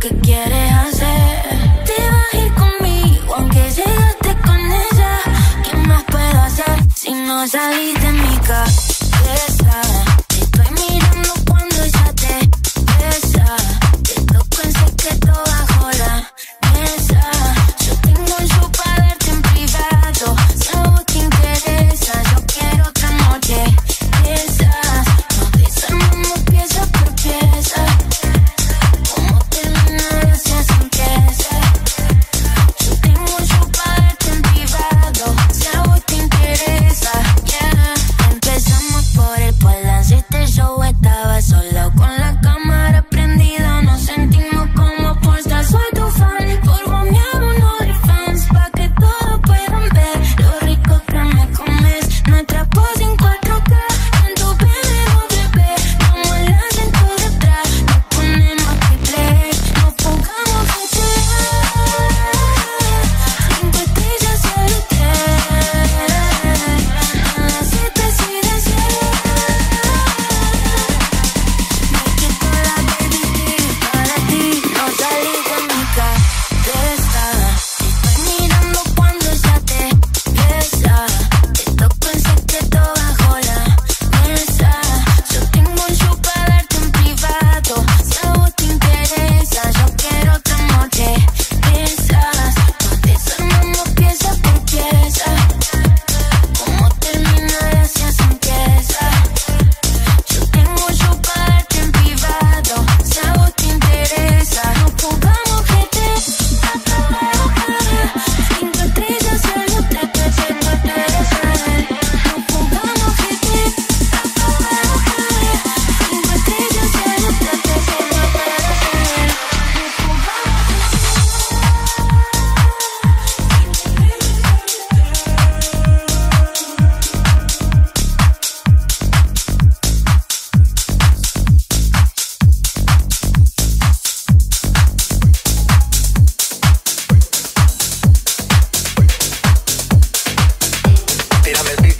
que quieres hacer. Te vas a ir conmigo, aunque llegaste con ella. ¿Qué más puedo hacer si no salís de mi cabeza? Te estoy mirando cuando ella te besa. Te toco en secreto bajo la mesa. Yo tengo un show para verte en privado. Si a vos te interesa, yo quiero otra noche. Piensas, nos desarmamos pieza por pieza. Como termina, gracias empieza. Yo tengo un show para verte en privado. Si a vos te interesa, yeah. Empezamos por el Palace. Este show estaba solo con la cámara prendida. Nos sentimos como pornstar. Soy tu fan, por bombear unos fans, pa' que todos puedan ver lo rico que me comes. Nuestra pose en 4K, en tu BMW, como el acento detrás. Nos ponemos triple, nos fugamos GTA. 5 estrellas al hotel, a las 7 si deseas. Me quito la baby para ti, no salís de mi cabeza. Te estoy mirando cuando ella te besa. Te toco en secreto bajo la mesa. Yo tengo un show para darte en privado. Si a vos te interesa, yo quiero otra noche. Piensas, nos desarmamos pieza por pieza. Como termina, gracias empieza. Yo tengo un show para darte en privado. Si a vos te interesa, nos jugamos GT. 5 estrellas al hotel, nos jugamos GT. 5 estrellas al hotel, Tírame el beat.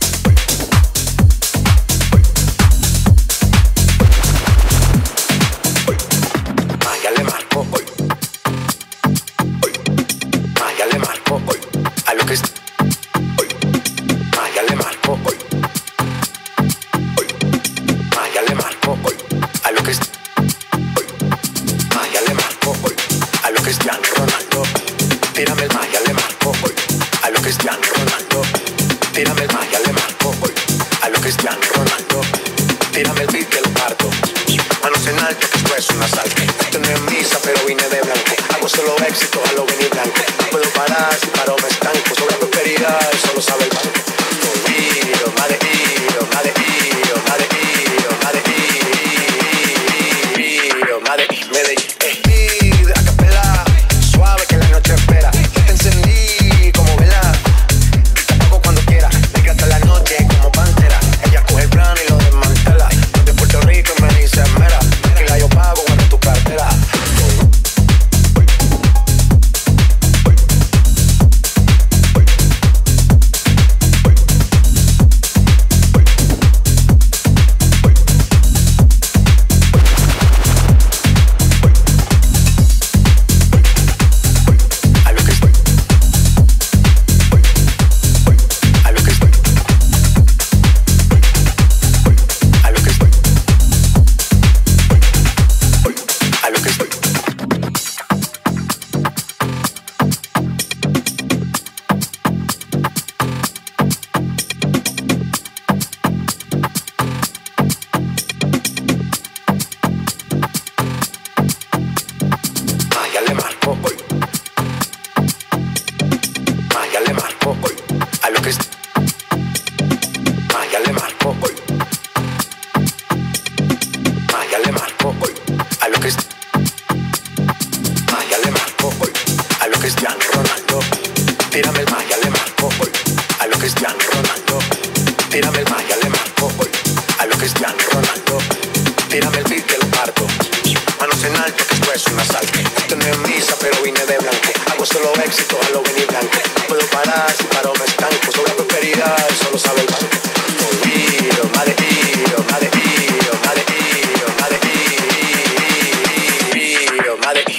Ya le marco hoy. Ya le marco hoy. A lo que es hoy. Ya le marco hoy. Ya le marco hoy. A lo que es hoy. Ya le marco hoy. A lo que es Cristiano Ronaldo. Tírame el ya le marco hoy. A lo que es Cristiano Ronaldo. Tírame el ya le marco hoy. A lo que es Cristiano Ronaldo. Tírame el beat que lo parto. Manos en alto, que esto es un asalto. Esto no es misa, pero vine de blanco. Hago solo éxito, a lo venir blanco. No puedo parar, si paro me estanco. Sobre prosperidad, eso lo sabe el banco. Iro, madre iro, madre iro, madre iro, madre iro, madre Medellín. A capela, suave que la noche espera. Yo te encendí como vela. Y te apago cuando quiera. Me encanta la noche como pantera. Ella coge el plano y lo desmantela. De Puerto Rico me dice mera. Que la yo pago cuando tu cartera. Cristiano Ronaldo. Tírame el ya le marco hoy. A lo Cristiano Ronaldo. Tírame el ya le marco hoy. A lo Cristiano Ronaldo. Tírame el beat que lo parto. Manos en alto, que esto es un asalto. Esto no es misa, pero vine de blanco. Hago solo éxito, a lo venir blanco. No puedo parar, si paro me estanco. Sobre prosperidad, eso lo sabe el banco. Iro, madre iro, madre iro, madre iro, madre iro, madre iro.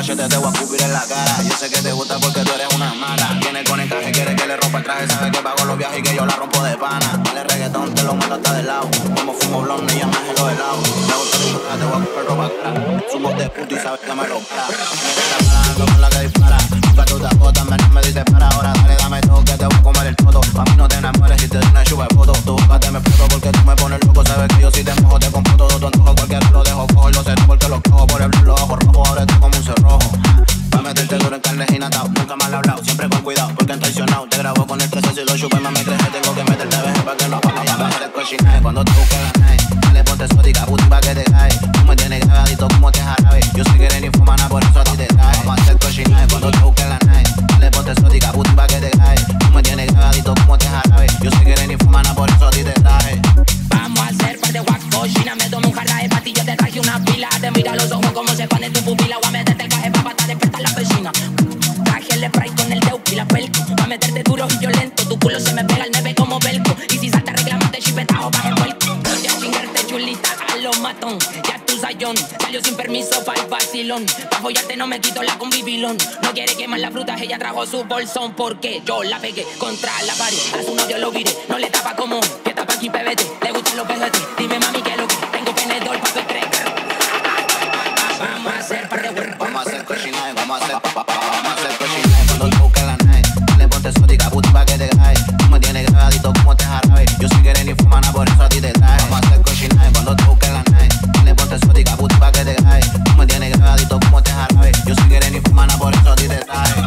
machete te voy a escupir en la cara. Yo sé que te gusta porque tú eres una mala. Viene con encaje, quiere que le rompa el traje. Sabe que pago los viajes y que yo la rompo de pana. Dale reggaetón, te lo mando hasta de lado. Como fumo blonde y ya me gelo de lado. Me gusta tu cara, te voy a comprar ropa cara. Somos de puto y sabes que me lo para. Me con la que dispara. Nunca tú te agotas, menos me dices para. Ahora dale, dame todo que te voy a comer el todo. A mí no te enamores y te doy una chupa de foto. Tú búscate, me exploto porque tú me pones loco. Sabes que yo si te mojo, te compro todo. Tu antojo cualquiera lo dejo cojo. Lo sé porque lo cojo por el blue, los ojos rojos. Ahora estoy como un cerrojo. Pa' meterte duro en carne y natao. Nunca mal hablado, siempre con cuidado porque han traicionado. Te grabo con el 13 si lo chupo y más me crees que tengo que meterte veje pa' que no vaya. Ya bajé el cochinaje cuando te busque ganar. Dale ponte exótica, puti pa' que te cae. Tú me tienes grabadito como te jarabe. Yo sé que eres ninfomana, por eso a ti te traje. Vamos a hacer cochinaje cuando te busque la night. Dale ponte exótica, puti pa' que te cae. Tú me tienes grabadito como te jarabe. Yo sé que eres ninfomana, por eso a ti te traje. Vamos a hacer par de guacochina. Me tomé un jarra de patillo, te traje una pila. Te mira los ojos como se pone tu pupila. Voy a meterte el caje pa' patar, despertar la vecina. Traje el spray con el teuki y la pelco. Voy a meterte duro y violento. Tu culo se me pega al 9 como velcro. Y si salta reclamate chipetado baje el vuelco. Voy a chingarte chulita a lo matón. Ya tu sayón salió sin permiso pa' el vacilón. Pa' follarte no me quito la combibilón. No quiere quemar las frutas, ella trajo su bolsón. Porque yo la pegué contra la pared. A su novio lo viré, no le tapa como que tapa aquí pebete. Le gustan los pejetes, dime mami que lo que tengo penedor pa' que crees. Vamos a hacer par de huerros. Vamos a hacer cochinaje, vamos a hacer cochinaje cuando te busque la night. Dale ponte exótica, puti pa' que te cae. Tú me tienes grabadito como te jarabe. Yo sé que eres ninfomana, por eso a ti te traje. Vamos a hacer cochinaje cuando te busque la night. Dale ponte exótica, puti pa' que te cae. Tú me tienes grabadito como te jarabe. Yo sé que eres ninfomana, por eso a ti te traje.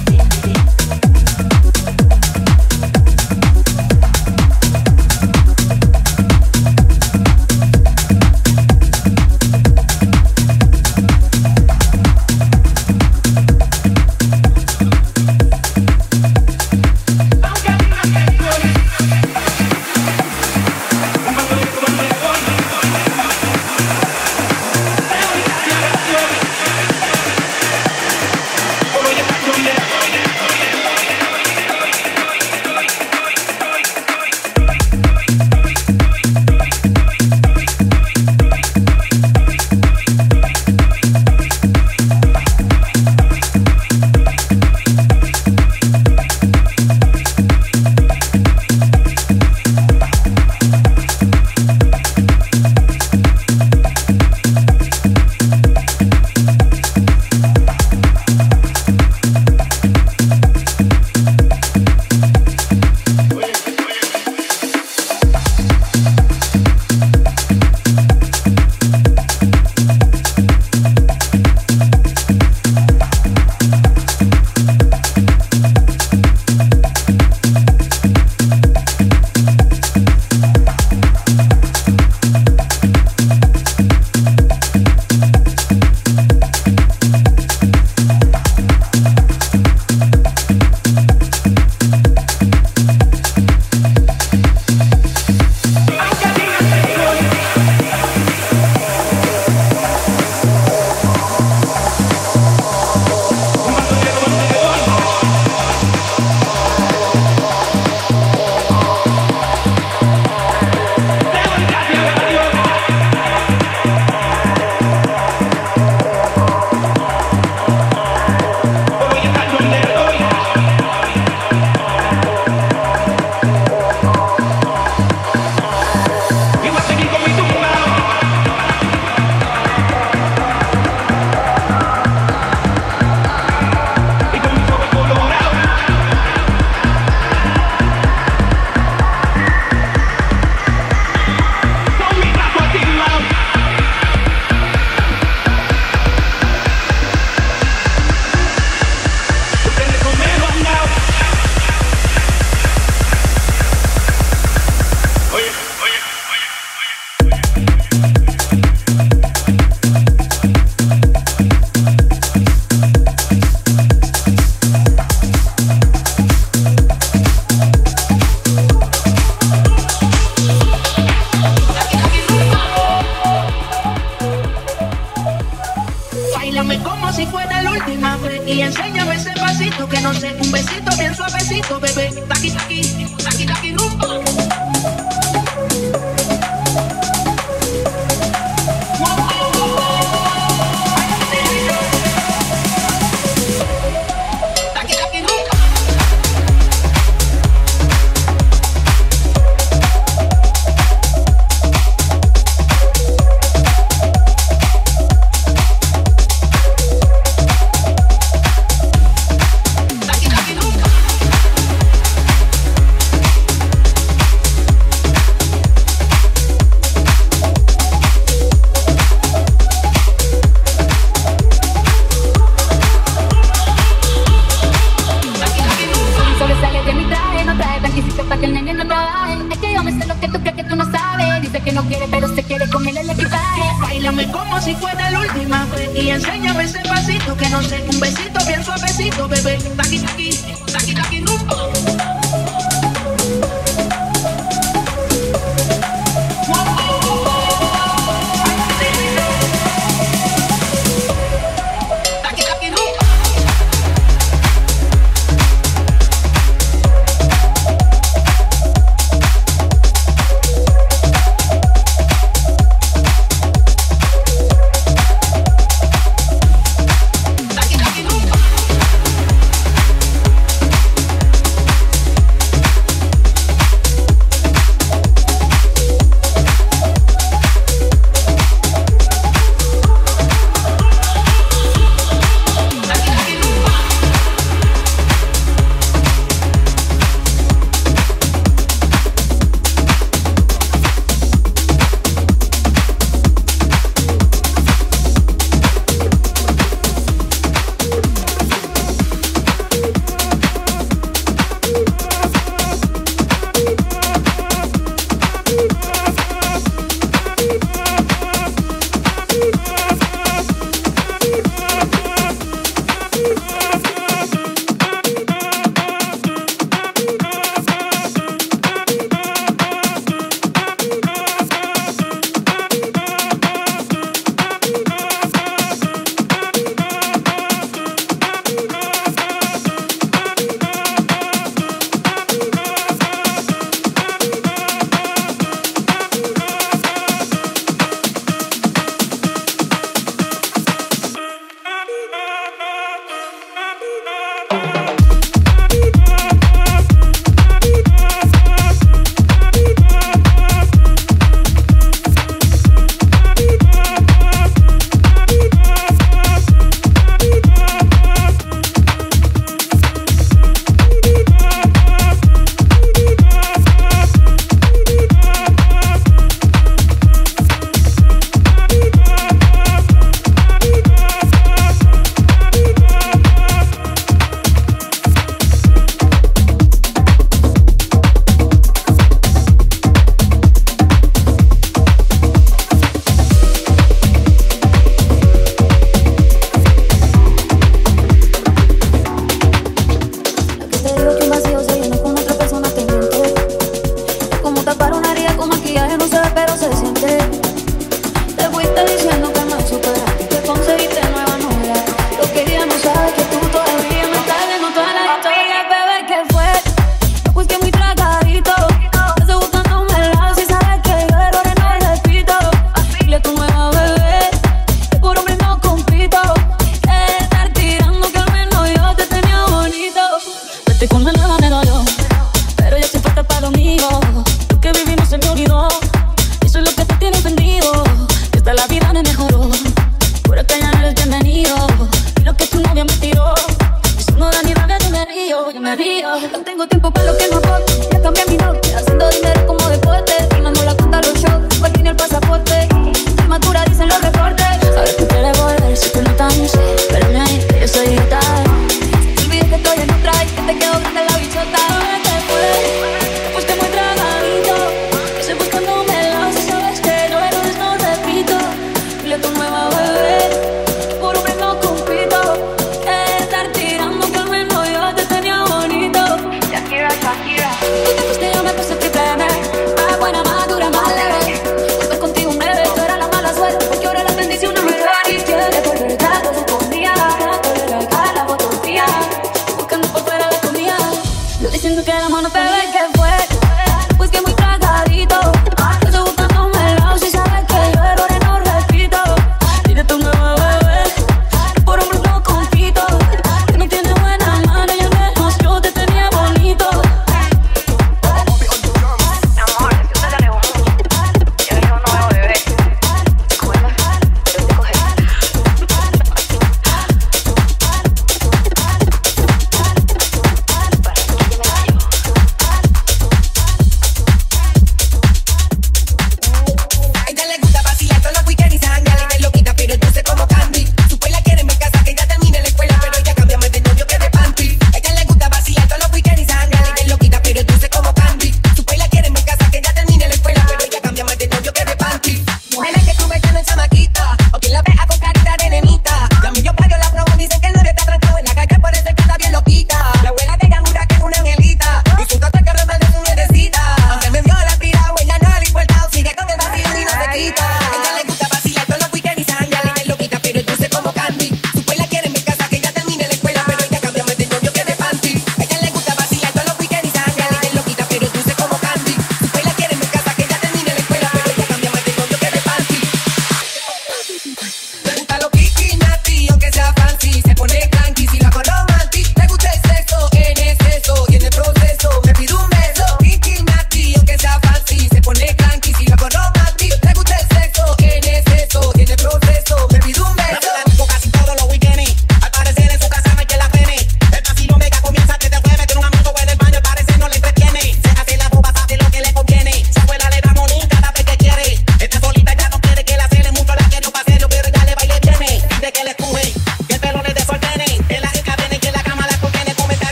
Y enséñame ese pasito que no sé, un besito bien suavecito, bebé. Taqui, taqui, taqui, taqui, rumba. suavecito, bebé. Taqui, taqui, taqui, taqui, rumbo. No tengo tiempo para lo que no aporte. Ya cambié mi norte, haciendo dinero como deporte. Firmando la cuenta a los shows, por fin el pasaporte. Madura dicen los reportes. Ahora tú quieres volver, si tú no tan sé. Espérame ahí, que yo soy idiota. Se olvide que estoy en otra y que te quedo grande la bichota. Ahora te fue, te fuiste muy tragadito. Que estoy buscándome la, si sabes que no eres, no repito. Dile a tu nueva bebé, por hombre no compito. Que estar tirando que al menos yo te tenía bonito. Shakira, Shakira. Tú te fuiste y yo me puse triple M.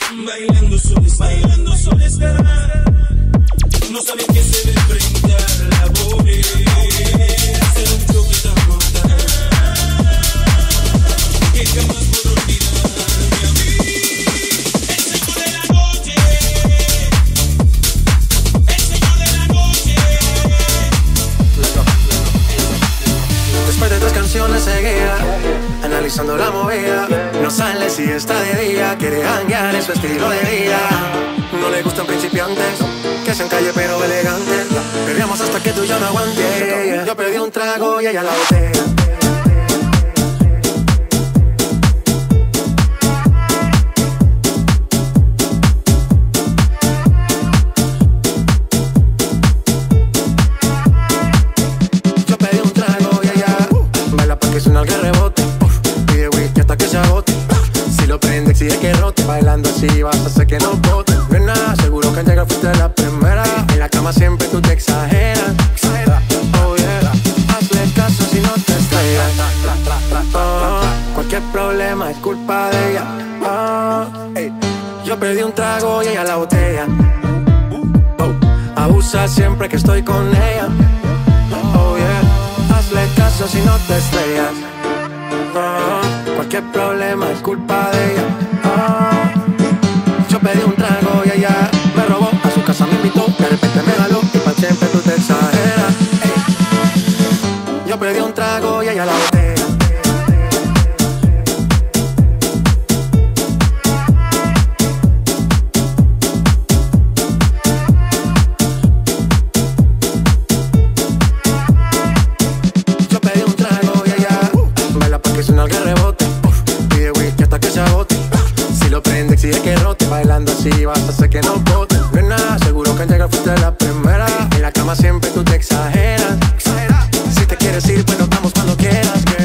Bailando soledad. No sabes que se ve frente a la pobreza. Hacer un choque tan mortal que jamás podré olvidarme a mí. El señor de la noche. El señor de la noche. Después de 3 canciones seguía analizando la movida. No sale si está de día, quiere janguear en su estilo de vida. No le gustan principiantes, que sean calle pero elegantes. Perreamos hasta que tú ya no aguantes. Yo pedí un trago y ella la botella. Yo pedí un trago y ella baila pa' que suena el que rebote. Pide whisky hasta que se agote. Si lo prende exige que rote. Bailando así vas a hacer que no bote. Nena, seguro que al llegar fuiste la primera. En la cama siempre tú te exageras. Oh yeah, hazle caso si no te estrellas. Cualquier problema es culpa de ella. Hey. Yo pedí un trago y ella la botella. Abusa siempre que estoy con ella. Oh yeah, hazle caso si no te estrellas. Cualquier problema es culpa de ella. Yo pedí un trago y ella me robó. A su casa me invitó, de repente me jaló. Y pa' siempre tú te exageras. Hey. Yo pedí un trago y ella la botella. Yo pedí un trago y ella baila pa' que suena el que rebote. Pide whisky hasta que se agote. Si lo prende exige que rote. Bailando así vas a hacer que no bote. Nena, seguro que al llegar fuiste la primera. En la cama siempre tú te exageras. Si te quieres ir, pues nos vamos cuando quieras, girl.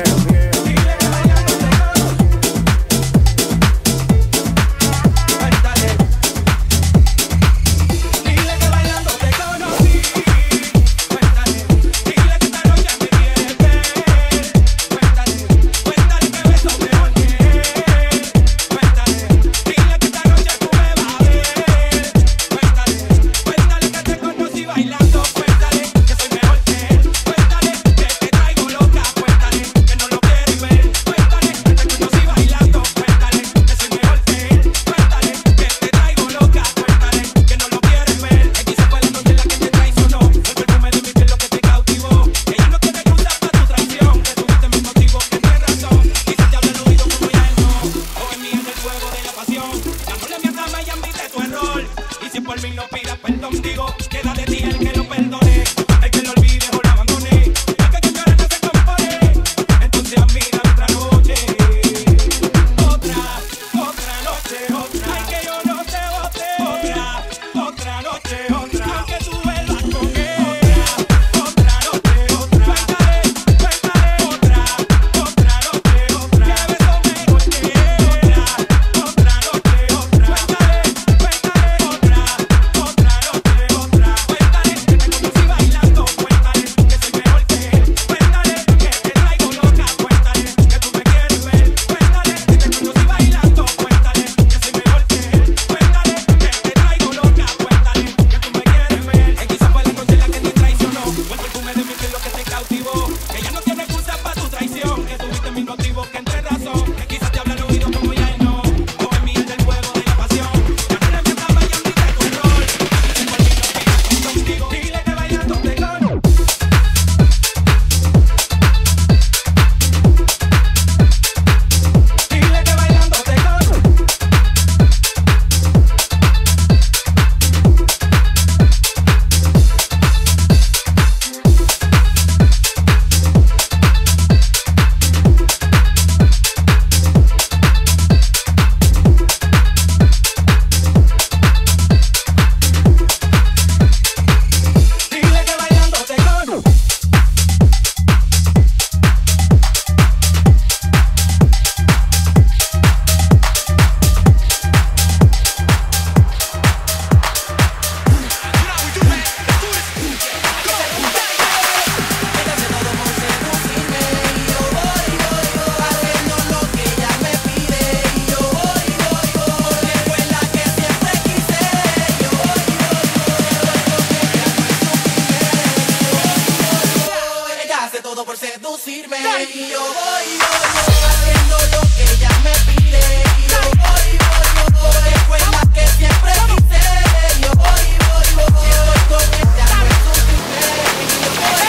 y yo voy, haciendo lo que ella me pide. Y yo voy, fue la que siempre quise. Y yo voy, si estoy con ella no es un triple. Y yo voy,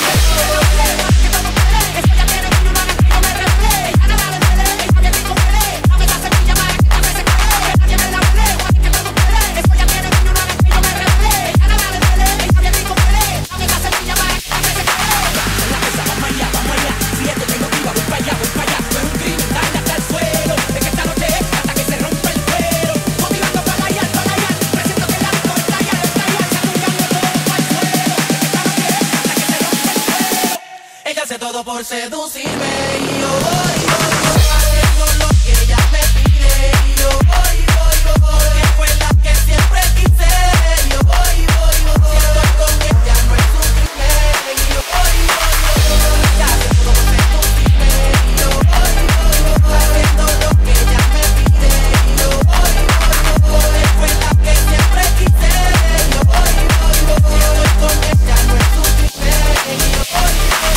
eso ya tiene que una vez que yo me refleje. Ya nada le duele, ella bien rico huele. Dame la semilla para que ella se quede. Que nadie me la huele, o que todo huele. Eso ya tiene que una vez que yo me refleje. Ya nada le duele, ella bien rico huele. Dame la semilla para que ella se quede. La mesa, vamos allá, vamos allá. Si esto tengo viva, voy para allá, voy para allá. No es un crimen, dale hasta el suelo. Es que esta noche es hasta que se rompa el cuero. Motivando para allá, presiento que la disco estalla, sacudando todo para el suelo. Es que esta noche es hasta que se rompa el cuero. Ella hace todo por seducirme y yo voy, haciendo lo que ella me pide. Y yo voy, porque fue la que siempre quise. Y yo voy, si estoy con ella no es un crimen. Y yo voy, ella hace todo por seducirme. Y yo voy, haciendo lo que ella me pide. Y yo voy, porque fue la que siempre quise. Y yo voy, si estoy con ella no es un crimen. Y yo voy.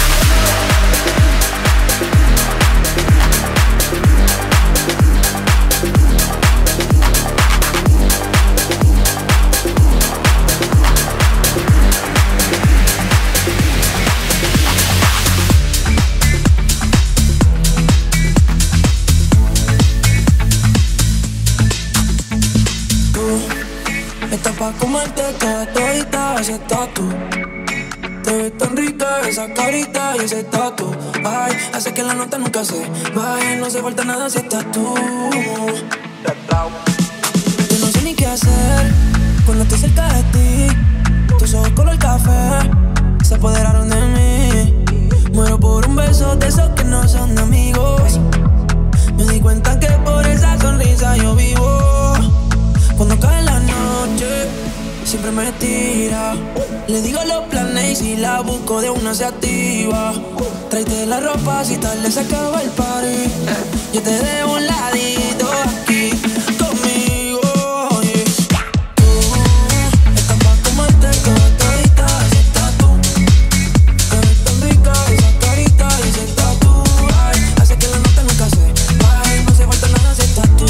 Estás pa' comerte toda todita ese tatu. Te ves tan rica esa carita y ese tatu. Ay, hace que la nota nunca se vaya. No hace falta nada si estás tú. Yo no sé ni qué hacer cuando estoy cerca de ti. Tus ojos color café se apoderaron de mí. Muero por un beso de esos que no son de amigos. Me di cuenta que por esa sonrisa yo vivo. Cuando cae la noche, siempre me tira. Le digo los planes y si la busco de una se activa. Tráete la ropa si tarde se acaba el party. Yo te dejo un ladito aquí conmigo. Tú estás pa' comerte toda todita ese tatu. Te ves tan rica esa carita y ese tatu. Ay, hace que la nota nunca se baje. No hace falta nada si estás tú.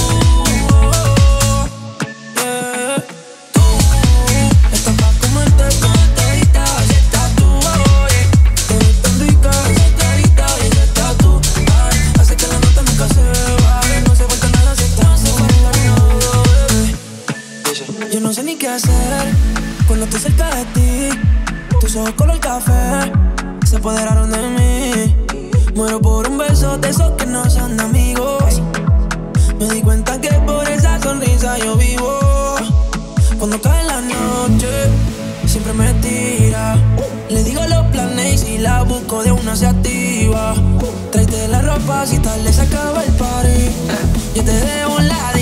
Yo no sé ni qué hacer cuando estoy cerca de ti. Tus ojos color café se apoderaron de mí. Muero por un beso de esos que no son de amigos. Me di cuenta que por esa sonrisa yo vivo. Cuando cae la noche, siempre me tira. Le digo los planes y si la busco de una se activa. Tráete la ropa si tarde se acaba el party. Yo te dejo un lado.